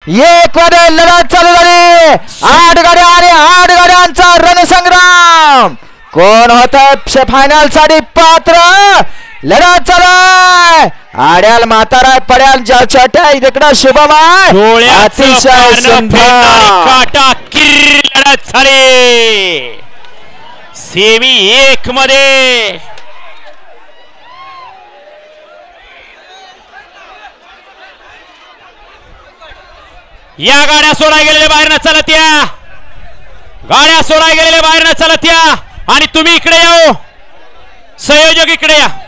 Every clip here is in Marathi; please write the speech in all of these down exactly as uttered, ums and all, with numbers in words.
एक मध्ये लढत चालू झाली. आठ गाड्या आणि आठ गाड्यांचा रणसंग्राम. कोण होत फायनल साठी पात्र. लढत चालू. आड्याल म्हातारा पड्याल छोट्या इकडं शुभम आहे. अतिशय सुंदर काटा किर लढत झाली सेमी एक मध्ये. या गाड्या सोडा गेलेल्या बाहेर न चालत या. गाड्या सोडा गेलेल्या बाहेर न चालत या. आणि तुम्ही इकडे या. संयोजक इकडे या.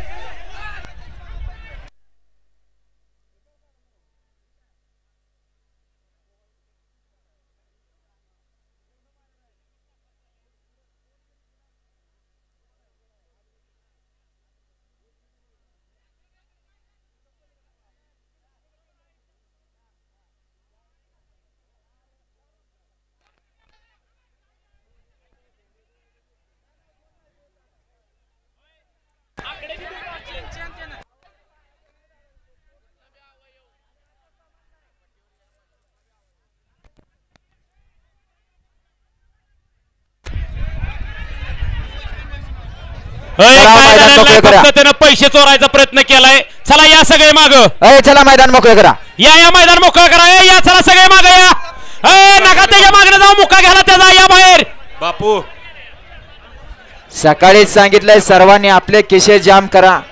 त्यानं पैसे चोरायचा प्रयत्न केलाय. चला या सगळे माग. चला मैदान मोकळे करा. या या मैदान मोकळं करा. या चला सगळे माग या. नका त्याच्या मागणं जाऊ. मुका घ्याला त्याचा. या बाहेर. बापू सकाळीच सांगितलंय सर्वांनी आपले खिसे जाम करा.